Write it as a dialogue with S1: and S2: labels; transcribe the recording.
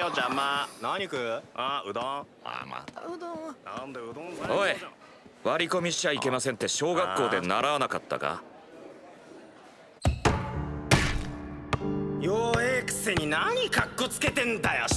S1: よ邪魔。
S2: 何食う？
S1: あ、うどん。あ、またうどん。なんでうどん。
S3: おい、割り込みしちゃいけませんって小学校で習わなかったか？
S1: 弱えくせに何カッコつけてんだよ。